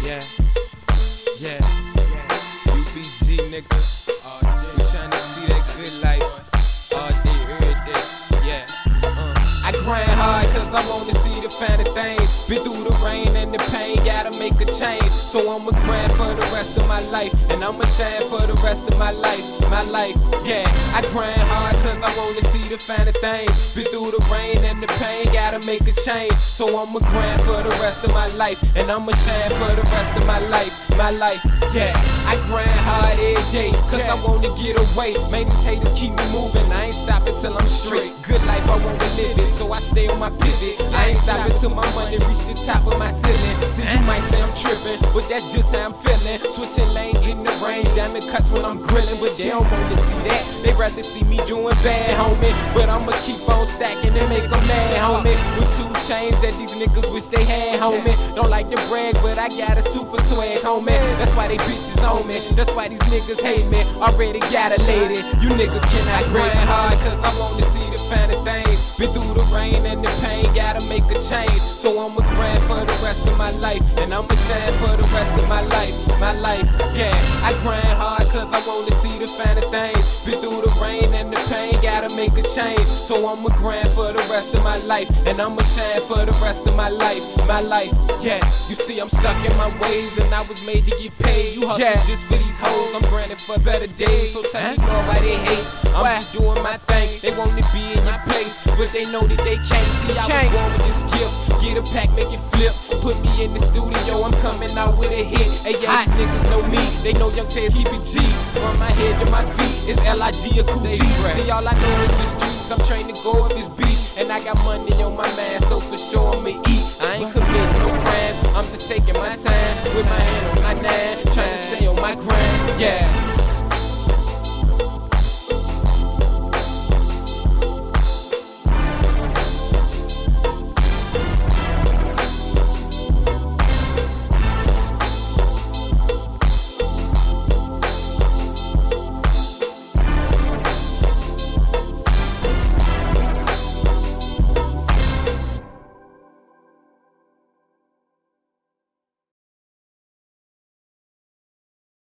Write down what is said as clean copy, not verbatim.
Yeah, yeah, UBG nigga. We tryna see that good life all day, every day. Yeah. I grind hard cause I wanna see the finer things. Been through the rain and the pain, gotta make a change. So I'ma grind for the rest of my life, and I'ma shine for the rest of my life. My life, yeah. I grind hard cause I wanna see the finer things. Been through the rain and the pain, gotta make a change. So I'ma grind for the rest of my life, and I'ma shine for the rest of my life. My life, yeah. I grind hard every day cause I wanna get away. Man, these haters keep me moving, I ain't stopping till I'm straight. Good life, I wanna live it, so I stay on my pivot. I ain't stopping till my money reach the top of my ceiling. See, you might say I'm tripping, but that's just how I'm feeling. Switching lanes in the rain, diamond cuts when I'm grilling, but they don't wanna see that. They rather see me doing bad, homie. But I'ma keep on stacking and make them mad, homie. With 2 chains that these niggas wish they had, homie. Don't like to brag, but I got a super swag, homie. That's why they bitches on me, that's why these niggas hate me. Already got a lady, you niggas cannot grind hard cause I wanna see the finer things. Been through the rain and the pain, gotta make a change. So I'ma grind for the rest of my life, and I'ma shine for the rest of my life. My life, yeah. I grind hard cause I wanna see the finer things. Been through the rain and the pain, gotta make a change. So I'ma grind for the rest of my life, and I'ma shine for the rest of my life. My life, yeah. You see I'm stuck in my ways and I was made to get paid. You hustle just for these hoes, I'm grinding for better days. So tell me know why they hate. I'm just doing my thing, they wanna be in your place, but they know that they can't. See I was born with this gift, get a pack, make it flip. Put me in the studio, I'm coming out with a hit. Hey yeah, these niggas know me, they know Young Chase keep it G. From my head to my feet, it's L.I.G. or Cool G. See all I know is the streets, I'm trained to go with this beat. And I got money on my mind, so for sure I'ma eat. I ain't committing no crimes, I'm just taking my time with my hand on my 9, trying to stay on my grind, yeah.